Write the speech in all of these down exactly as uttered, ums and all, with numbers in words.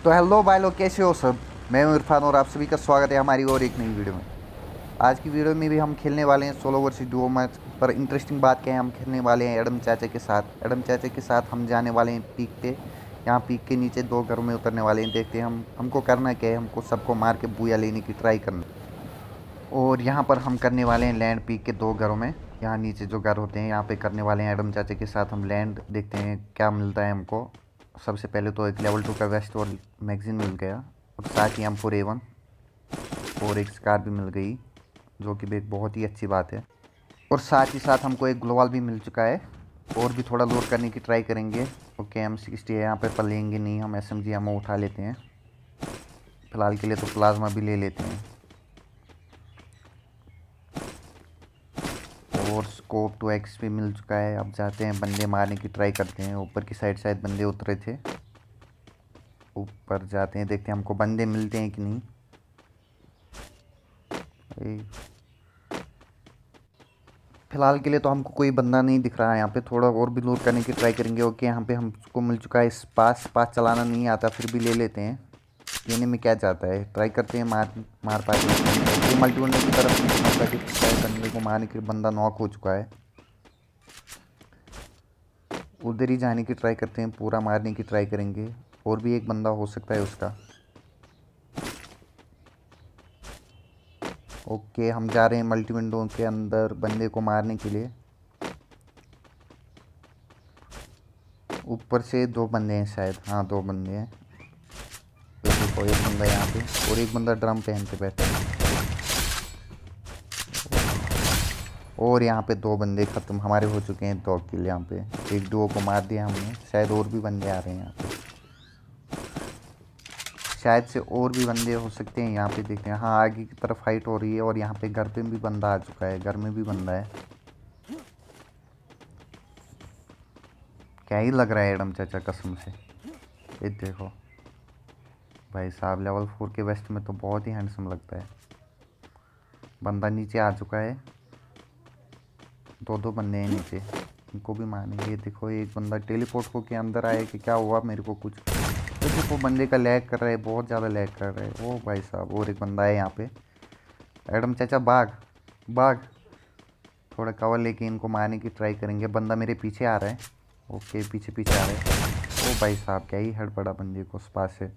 तो हेलो भाई लोग, कैसे हो सब। मैं हूं इरफान और आप सभी का स्वागत है हमारी और एक नई वीडियो में। आज की वीडियो में भी हम खेलने वाले हैं सोलो वर्सेस डुओ मैच। पर इंटरेस्टिंग बात क्या है, हम खेलने वाले हैं एडम चाचा के साथ। एडम चाचा के साथ हम जाने वाले हैं पीक पे। यहाँ पीक के नीचे दो घरों में उतरने वाले हैं। देखते हैं हम हमको करना क्या है। हमको सबको मार के बूया लेने की ट्राई करना। और यहाँ पर हम करने वाले हैं लैंड पीक के दो घरों में। यहाँ नीचे जो घर होते हैं यहाँ पे करने वाले हैं एडम चाचा के साथ हम लैंड। देखते हैं क्या मिलता है हमको। सबसे पहले तो एक लेवल टू का वेस्ट और मैगजीन मिल गया, और साथ ही एम फोर ए वन और एक स्कार भी मिल गई, जो कि एक बहुत ही अच्छी बात है। और साथ ही साथ हमको एक ग्लोवाल भी मिल चुका है। और भी थोड़ा लोड करने की ट्राई करेंगे। ओके, एम सिक्सटी है यहाँ पे, पर लेंगे नहीं हम। एस एम जी एमओ उठा लेते हैं फिलहाल के लिए। तो प्लाज्मा भी ले लेते हैं। और स्कोप टू एक्स भी मिल चुका है। अब जाते हैं बंदे मारने की ट्राई करते हैं। ऊपर की साइड शायद बंदे उतरे थे। ऊपर जाते हैं, देखते हैं हमको बंदे मिलते हैं कि नहीं। फिलहाल के लिए तो हमको कोई बंदा नहीं दिख रहा है यहाँ पे। थोड़ा और भी लूट करने की ट्राई करेंगे। ओके, यहाँ पे हमको मिल चुका है स्पास। स्पास चलाना नहीं आता, फिर भी ले लेते हैं। लेने में क्या जाता है, ट्राई करते हैं मार मार पाते हैं। मल्टीवर्नर की तरफ बंदा दिख चुका है। बंदे को मारने के बंदा नॉक हो चुका है। उधर ही जाने की ट्राई करते हैं, पूरा मारने की ट्राई करेंगे। और भी एक बंदा हो सकता है उसका। ओके, हम जा रहे हैं मल्टी विंडो के अंदर बंदे को मारने के लिए। ऊपर से दो बंदे हैं शायद, हाँ दो बंदे हैं। तो देखो एक बंदा यहाँ पे और एक बंदा ड्रम पहन के बैठा है। और यहाँ पे दो बंदे ख़त्म हमारे हो चुके हैं। दो किल यहाँ पे। एक डुओ को मार दिया हमने। शायद और भी बंदे आ रहे हैं यहाँ पे। शायद से और भी बंदे हो सकते हैं यहाँ पे। देखते हैं, हाँ आगे की तरफ फाइट हो रही है। और यहाँ पे घर पे भी बंदा आ चुका है। घर में भी बंदा है। क्या ही लग रहा है एडम चाचा, कसम से। ये देखो भाई साहब, लेवल फोर के वेस्ट में तो बहुत ही हैंडसम लगता है। बंदा नीचे आ चुका है। दो दो बंदे हैं नीचे, इनको भी मारेंगे। ये देखो एक बंदा टेलीपोर्ट होके अंदर आया कि क्या हुआ मेरे को कुछ। तो देखो बंदे का लैग कर रहा है, बहुत ज़्यादा लैग कर रहा है। ओ भाई साहब, और एक बंदा है यहाँ पे। एडम चाचा भाग भाग। थोड़ा कवर लेके इनको मारने की ट्राई करेंगे। बंदा मेरे पीछे आ रहा है। ओके, पीछे पीछे आ रहा है। ओ भाई साहब, क्या ही हेड पड़ा बंदे को उस पास से।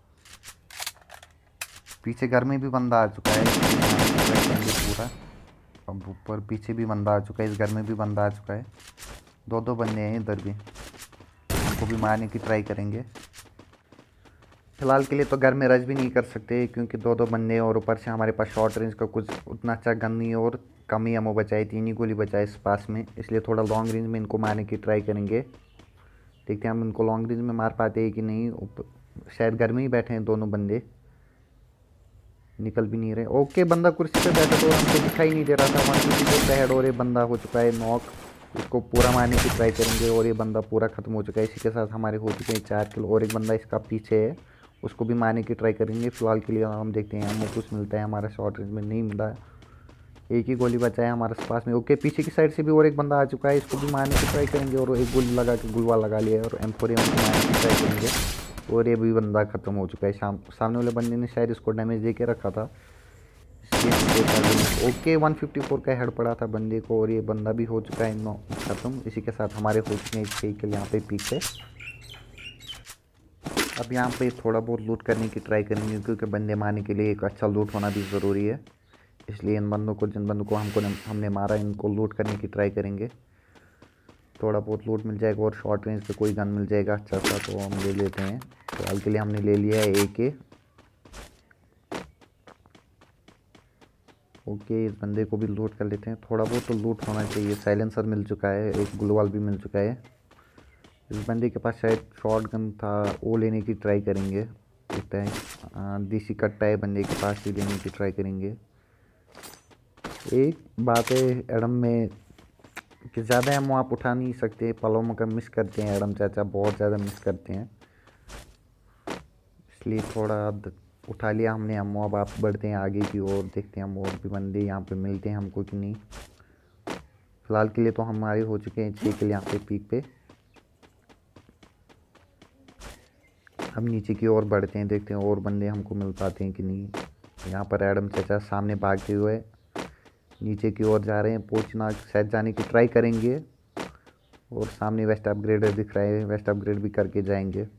पीछे घर में भी बंदा आ चुका है। पूरा। अब ऊपर पीछे भी बंदा आ चुका है। इस घर में भी बंदा आ चुका है। दो दो बंदे हैं इधर भी। उनको भी मारने की ट्राई करेंगे। फिलहाल के लिए तो घर में रश भी नहीं कर सकते, क्योंकि दो दो बंदे हैं। और ऊपर से हमारे पास शॉर्ट रेंज का कुछ उतना अच्छा गन नहीं है। और कम ही एमो बचा है, तीन ही गोली बचा है इस पास में। इसलिए थोड़ा लॉन्ग रेंज में इनको मारने की ट्राई करेंगे। देखते हैं हम इनको लॉन्ग रेंज में मार पाते हैं कि नहीं। शायद घर में ही बैठे हैं दोनों बंदे, निकल भी नहीं रहे। ओके, बंदा कुर्सी पे बैठा तो हमको दिखाई नहीं दे रहा था। वन फिफ्टी पे हेड और ये बंदा हो चुका है नॉक। इसको पूरा मारने की ट्राई करेंगे। और ये बंदा पूरा ख़त्म हो चुका है। इसी के साथ हमारे हो चुके हैं चार किलो। और एक बंदा इसका पीछे है, उसको भी मारने की ट्राई करेंगे। फिलहाल के लिए हम देखते हैं हमें कुछ मिलता है। हमारा शॉर्ट रेंज में नहीं मिला है, एक ही गोली बचा है हमारे पास में। ओके, पीछे की साइड से भी और एक बंदा आ चुका है, इसको भी मारने की ट्राई करेंगे। और एक गोली लगा के गुलवा लगा लिया है। और एम फोर एम को मारने की ट्राई करेंगे। और ये भी बंदा ख़त्म हो चुका है। शाम सामने वाले बंदे ने शायद इसको डैमेज दे के रखा था। ओके, वन फिफ्टी फोर का हेड पड़ा था बंदे को। और ये बंदा भी हो चुका है नौ ख़त्म। इसी के साथ हमारे हो चुके हैं छः किल यहाँ पे पीक पे। अब यहाँ पे थोड़ा बहुत लूट करने की ट्राई करेंगे, क्योंकि बंदे मारने के लिए एक अच्छा लूट होना भी ज़रूरी है। इसलिए इन बंदों को, जिन बंदों को हमको हमने मारा, इनको लूट करने की ट्राई करेंगे। थोड़ा बहुत लूट मिल जाएगा और शॉर्ट रेंज पे कोई गन मिल जाएगा अच्छा सा, तो हम ले लेते हैं। फिलहाल के लिए हमने ले लिया है ए के। ओके, इस बंदे को भी लूट कर लेते हैं। थोड़ा बहुत तो लूट होना चाहिए। साइलेंसर मिल चुका है, एक ग्लोवाल भी मिल चुका है। इस बंदे के पास शायद शॉर्ट गन था, वो लेने की ट्राई करेंगे। देखते हैं, देसी कट्टा है बंदे के पास, ही लेने की ट्राई करेंगे। एक बात है एडम में कि ज़्यादा एमो आप उठा नहीं सकते। पलों का मिस करते हैं एडम चाचा, बहुत ज़्यादा मिस करते हैं। इसलिए थोड़ा उठा लिया हमने एमो। अब आप बढ़ते हैं आगे की ओर, देखते हैं हम और भी बंदे यहाँ पे मिलते हैं हमको कि नहीं। फ़िलहाल के लिए तो हमारे हो चुके हैं छः किल यहाँ पे पीक पे। हम नीचे की ओर बढ़ते हैं, देखते हैं और बंदे हमको मिल पाते हैं कि नहीं। यहाँ पर एडम चाचा सामने भागते हुए नीचे की ओर जा रहे हैं, पहुँचना शायद जाने की ट्राई करेंगे। और सामने वेस्ट अपग्रेडर दिख रहा है, वेस्ट अपग्रेड भी करके जाएंगे।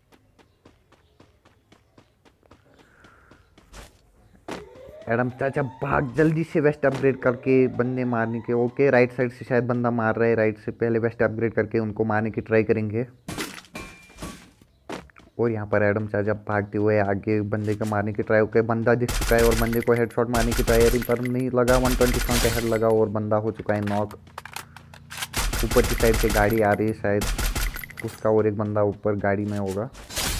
एडम चाचा भाग जल्दी से वेस्ट अपग्रेड करके बंदे मारने के। ओके राइट साइड से शायद बंदा मार रहा है, राइट से पहले वेस्ट अपग्रेड करके उनको मारने की ट्राई करेंगे। और यहाँ पर एडम चाचा भागते हुए आगे बंदे को मारने की ट्राई। ओके बंदा दिख चुका है और बंदे को हेडशॉट मारने की तैयारी पर नहीं लगा। वन ट्वेंटी सेवन का हेड लगा और बंदा हो चुका है नॉक। ऊपर की साइड से गाड़ी आ रही है, शायद उसका और एक बंदा ऊपर गाड़ी में होगा।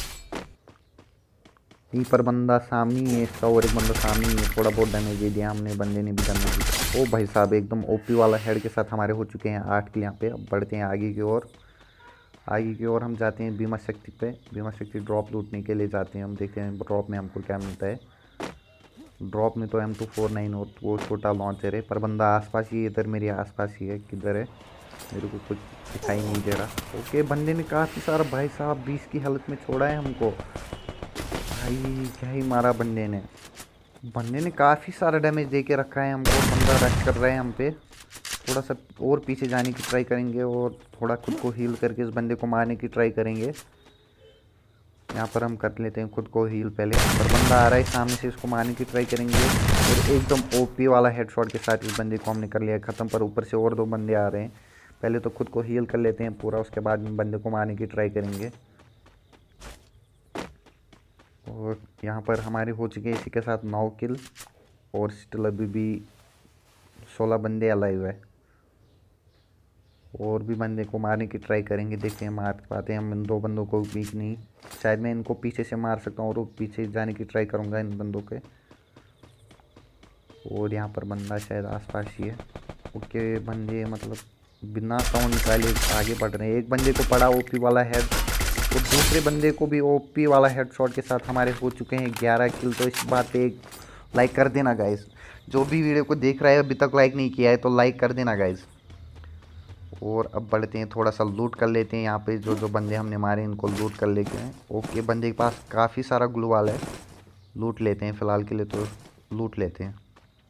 यहीं पर बंदा सामने ही है, इसका और एक बंदा सामने ही है। थोड़ा बहुत डैमेज दे दिया हमने, बंदे ने भी डैमेज दिया। ओ भाई साहब एकदम ओपी वाला हेड के साथ हमारे हो चुके हैं आठ किल। यहाँ पे अब बढ़ते हैं आगे की ओर। आगे की ओर हम जाते हैं बीमा शक्ति पे। बीमा शक्ति ड्रॉप लूटने के लिए जाते हैं हम, देखते हैं ड्रॉप में हमको क्या मिलता है। ड्रॉप में तो एम टू फोर नाइन और वो छोटा लॉन्चर है, पर बंदा आसपास ही इधर मेरे आसपास ही है। किधर है मेरे को कुछ दिखाई नहीं दे रहा। ओके बंदे ने काफ़ी सारा भाई साहब बीस की हालत में छोड़ा है हमको। भाई क्या ही मारा बंदे ने। बंदे ने काफ़ी सारा डैमेज दे के रखा है हमको। बंदा रश कर रहा है हम पे। थोड़ा सा और पीछे जाने की ट्राई करेंगे और थोड़ा खुद को हील करके इस बंदे को मारने की ट्राई करेंगे। यहाँ पर हम कर लेते हैं खुद को हील पहले। पर बंदा आ रहा है सामने से, इसको मारने की ट्राई करेंगे और एकदम ओपी वाला हेडशॉट के साथ इस बंदे को हमने कर लिया ख़त्म। पर ऊपर से और दो बंदे आ रहे हैं, पहले तो खुद को हील कर लेते हैं पूरा, उसके बाद में बंदे को मारने की ट्राई करेंगे। और यहाँ पर हमारे हो चुके हैं इसी के साथ नौ किल और स्टिल अभी भी सोलह बंदे अलाइव है। और भी बंदे को मारने की ट्राई करेंगे, देखते हैं मार पाते हैं हम इन दो बंदों को भी नहीं। शायद मैं इनको पीछे से मार सकता हूँ और पीछे जाने की ट्राई करूँगा इन बंदों के। और यहाँ पर बंदा शायद आसपास ही है। ओके बंदे मतलब बिना साउंड निकाले आगे बढ़ रहे हैं। एक बंदे को पड़ा ओपी वाला हेड और दूसरे बंदे को भी ओपी वाला हेडशॉट के साथ हमारे हो चुके हैं ग्यारह किल। तो इस बात पे एक लाइक कर देना गाइस, जो भी वीडियो को देख रहा है अभी तक लाइक नहीं किया है तो लाइक कर देना गाइस। और अब बढ़ते हैं, थोड़ा सा लूट कर लेते हैं। यहाँ पे जो जो बंदे हमने मारे इनको लूट कर लेते हैं। ओके बंदे के पास काफ़ी सारा ग्लू वाला है, लूट लेते हैं फ़िलहाल के लिए, तो लूट लेते हैं।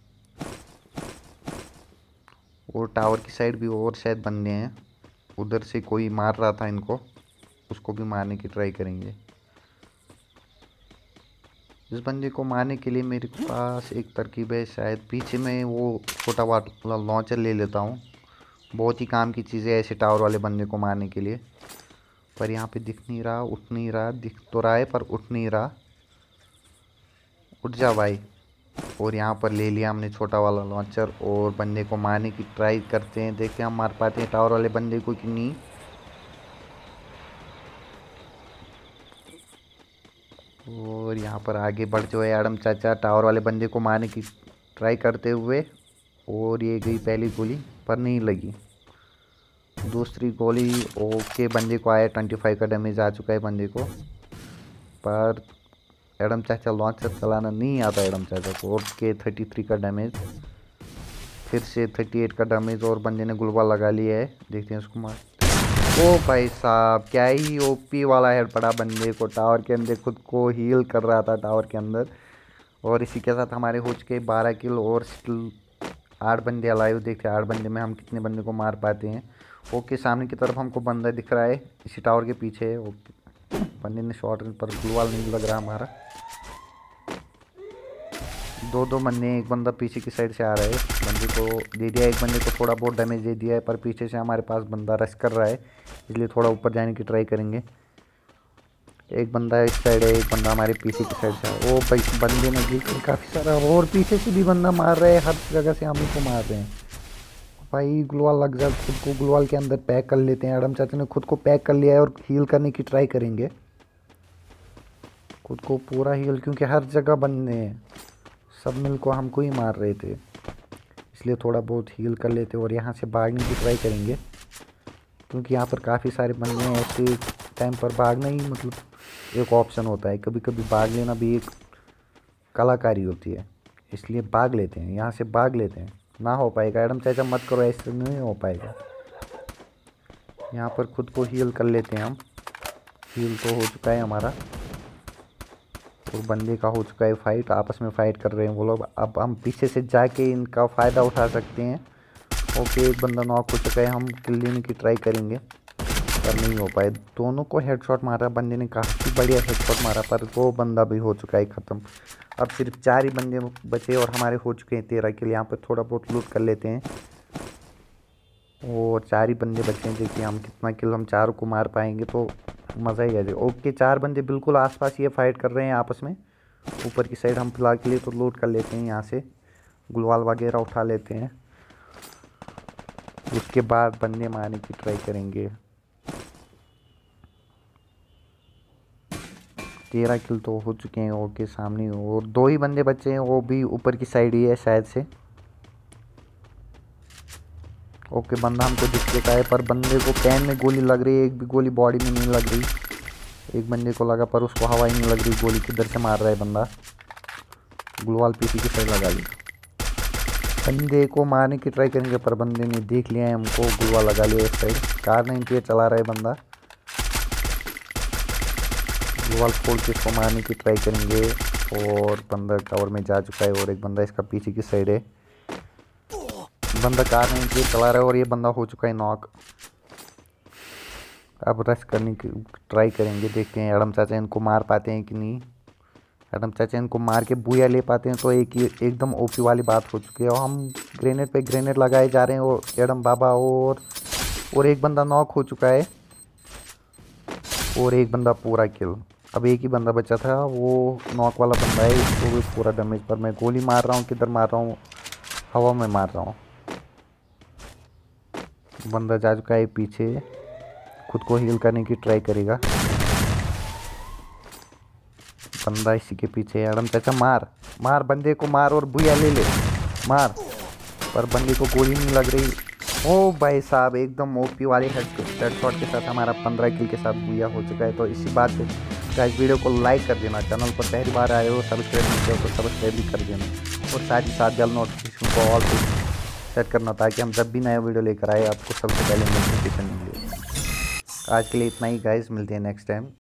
और टावर की साइड भी और शायद बंदे हैं, उधर से कोई मार रहा था इनको, उसको भी मारने की ट्राई करेंगे। इस बंदे को मारने के लिए मेरे पास एक तरकीब है, शायद पीछे में वो छोटा वाला लॉन्चर ले लेता हूँ। बहुत ही काम की चीज़ें ऐसे टावर वाले बंदे को मारने के लिए। पर यहाँ पे दिख नहीं रहा, उठ नहीं रहा, दिख तो रहा है पर उठ नहीं रहा। उठ जा भाई। और यहाँ पर ले लिया हमने छोटा वाला लॉन्चर और बंदे को मारने की ट्राई करते हैं, देखते हैं हम मार पाते हैं टावर वाले बंदे को कि नहीं। और यहाँ पर आगे बढ़ जो है एडम चाचा टावर वाले बंदे को मारने की ट्राई करते हुए। और ये गई पहली गोली पर नहीं लगी, दूसरी गोली। ओके बंदे को आया ट्वेंटी फाइव का डैमेज आ चुका है बंदे को, पर एडम चाचा लॉन्चर चलाना नहीं आता एडम चाचा को। ओके थर्टी थ्री का डैमेज, फिर से थर्टी एट का डैमेज और बंदे ने गुलवा लगा लिया है, देखते हैं उसको मार। ओ भाई साहब क्या ही ओपी वाला हेड पड़ा बंदे को टावर के अंदर, खुद को हील कर रहा था टावर के अंदर। और इसी के साथ हमारे हो चुके बारह किल और स्टिल आठ बंदे अलाइव, देखते हैं आठ बंदे में हम कितने बंदे को मार पाते हैं। ओके सामने की तरफ हमको बंदा दिख रहा है, इसी टावर के पीछे है। ओके बंदे ने शॉट पर ग्लूवाल नहीं लग रहा हमारा। दो दो बंदे, एक बंदा पीछे की साइड से आ रहा है, बंदे को दे दिया, एक बंदे को थोड़ा बहुत डैमेज दे दिया है, पर पीछे से हमारे पास बंदा रश कर रहा है, इसलिए थोड़ा ऊपर जाने की ट्राई करेंगे। एक बंदा इस साइड है, एक बंदा हमारे पीछे की साइड से है। ओ भाई बंदे ने भी काफ़ी सारा, और पीछे से भी बंदा मार रहे हैं, हर जगह से हम ही को मार रहे हैं भाई। ग्लूवाल लग जाए, खुद को ग्लूवाल के अंदर पैक कर लेते हैं। एडम चाचा ने खुद को पैक कर लिया है और हील करने की ट्राई करेंगे खुद को पूरा हील, क्योंकि हर जगह बंदे हैं, सब मिल को हमको ही मार रहे थे, इसलिए थोड़ा बहुत हील कर लेते और यहाँ से भागने की ट्राई करेंगे, क्योंकि यहाँ पर काफ़ी सारे बंदे हैं। ऐसे टाइम पर भागना ही मतलब एक ऑप्शन होता है, कभी कभी भाग लेना भी एक कलाकारी होती है, इसलिए भाग लेते हैं, यहाँ से भाग लेते हैं। ना हो पाएगा एडम चाचा मत करो, ऐसे नहीं हो पाएगा। यहाँ पर खुद को हील कर लेते हैं हम, हील तो हो चुका है हमारा। और बंदे का हो चुका है फाइट, आपस में फाइट कर रहे हैं वो लोग। अब हम पीछे से जाके इनका फ़ायदा उठा सकते हैं। ओके, एक बंदा नॉक हो चुका है, हम किल लेने की ट्राई करेंगे पर नहीं हो पाए। दोनों को हेडशॉट मारा, बंदे ने काफ़ी बढ़िया हेडशॉट मारा पर वो बंदा भी हो चुका है ख़त्म। अब सिर्फ चार ही बंदे बचे और हमारे हो चुके हैं तेरह किल। यहाँ पर थोड़ा बहुत लूट कर लेते हैं और चार ही बंदे बचे हैं। देखिए हम कितना किल हम चारों को मार पाएंगे तो मज़ा ही आ जाएगा। ओके, चार बंदे बिल्कुल आसपास ये फाइट कर रहे हैं आपस में। ऊपर की साइड हम फिलहाल के लिए तो लूट कर लेते हैं, यहाँ से गुलवाल वगैरह उठा लेते हैं, उसके बाद बंदे मारने की ट्राई करेंगे। तेरह किल तो हो चुके हैं। ओके, सामने और दो ही बंदे बचे हैं, वो भी ऊपर की साइड ही है शायद से। ओके, बंदा हमको दिख चुका है पर बंदे को पैन में गोली लग रही है, एक भी गोली बॉडी में नहीं लग रही। एक बंदे को लगा पर उसको हवा ही नहीं लग रही, गोली किधर से मार रहा है बंदा। गुलवाल पीछे की साइड लगा ली, बंदे को मारने की ट्राई करेंगे पर बंदे ने देख लिया है हमको, गुलवाल लगा लिया इस साइड। कार नाइनटी एट चला रहा है बंदा, गुलवाल खोल के इसको मारने की ट्राई करेंगे और बंदा कवर में जा चुका है और एक बंदा इसका पीछे की साइड है। बंदा कार नाइनटी एट चला रहा है और ये बंदा हो चुका है नॉक। अब रश करने की ट्राई करेंगे, देखते हैं एडम चाचा इनको मार पाते हैं कि नहीं। एडम चाचा इनको मार के बूया ले पाते हैं तो एक ही एकदम ओपी वाली बात हो चुकी है। और हम ग्रेनेड पे ग्रेनेड लगाए जा रहे हैं और एडम बाबा और और एक बंदा नॉक हो चुका है और एक बंदा पूरा किल। अब एक ही बंदा बचा था, वो नॉक वाला बंदा है, इसको भी पूरा डैमेज। पर मैं गोली मार रहा हूँ, किधर मार रहा हूँ, हवा में मार रहा हूँ। बंदा जा चुका है पीछे, खुद को हील करने की ट्राई करेगा। बंदा इसी के पीछे है। एडम चाचा मार मार, बंदे को मार और बुया ले ले, मार। पर बंदे को गोली नहीं लग रही। ओ भाई साहब, एकदम ओपी वाले हेडशॉट के साथ हमारा पंद्रह किल के साथ बुया हो चुका है। तो इसी बात पे गाइस वीडियो को लाइक कर देना, चैनल पर पहली बार आए हो सब्सक्राइब नहीं किया तो सब्सक्राइब भी कर देना और साथ ही साथ बेल नोटिफिकेशन को ऑल पे सेट करना ताकि हम जब भी नया वीडियो लेकर आए आपको सबसे पहले नोटिफिकेशन मिले। आज के लिए इतना ही गाइस, मिलते हैं नेक्स्ट टाइम।